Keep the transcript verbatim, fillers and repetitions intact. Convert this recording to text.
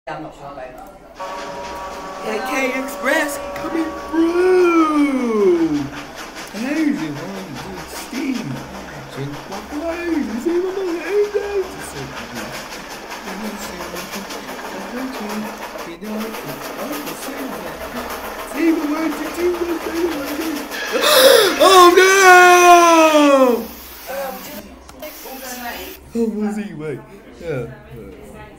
I'm not sure about Hecate Express coming through! Amazing, one, two, steam! Drink my blood, you see what my hands are? See the word to do the Oh no! Oh, was he? Wait. Yeah.